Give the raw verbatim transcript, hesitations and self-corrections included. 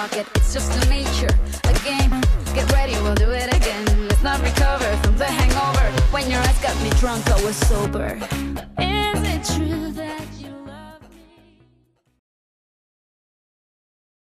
pocket. It's just a nature, a game. Get ready, we'll do it again. Let's not recover from the hangover. When your eyes got me drunk, I was sober.